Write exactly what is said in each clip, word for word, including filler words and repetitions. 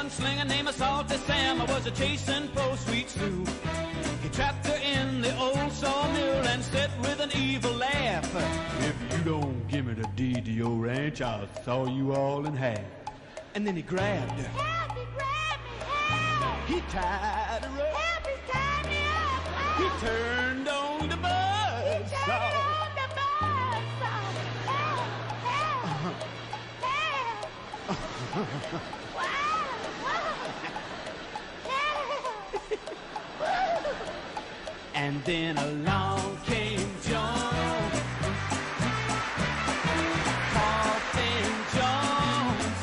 gunslinger named Salty Sam was a chasing poor Sweet Sue. He trapped her in the old sawmill and said with an evil laugh, "If you don't give me the deed to your ranch, I'll saw you all in half." And then he grabbed her. Help, he grabbed me, help! He tied her up. Help, he tied me up! He turned on the buzz He turned on the buzz saw. Help, help, help! Wow, wow. And then along came John, Coughing Jones,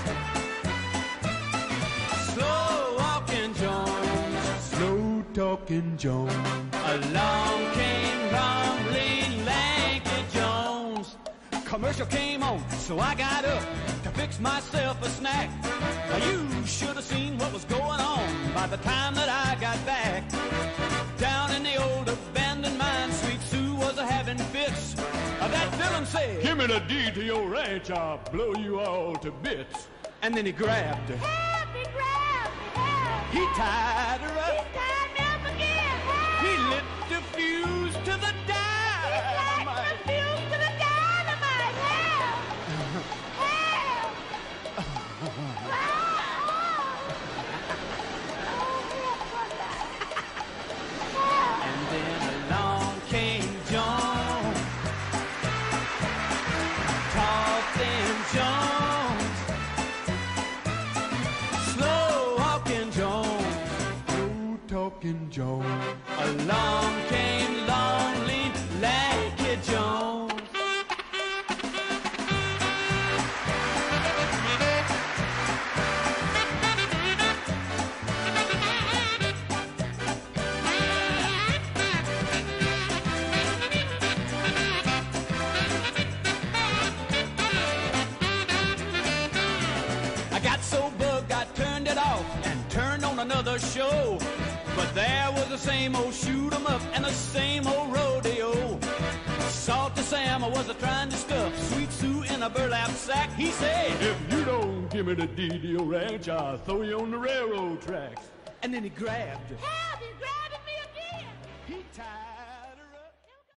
slow walking Jones, slow talking Jones. Along came rumbling Lanky Jones. Commercial came on, so I got up to fix myself a snack. Now you should have seen what was going on by the time that I got back. Down in the old abandoned mine, Sweet Sue was a having fits. Uh, that villain said, "Give me the deed to your ranch, I'll blow you all to bits." And then he grabbed her. Help, he grabbed me, help! He tied her He up. tied me up again, help! He lit the fuse to the He dynamite. lighted the fuse to the dynamite, help! Help! And then along came John, Coughing Jones, slow walking Jones, slow talking Jones. Along came long lean Lanky Jones. I got so bugged I turned it off and turned on another show. But there was the same old shoot 'em up and the same old rodeo. Salty Sam was a trying to stuff Sweet Sue in a burlap sack. He said, "If you don't give me the deed to your ranch, I'll throw you on the railroad tracks." And then he grabbed her. Help!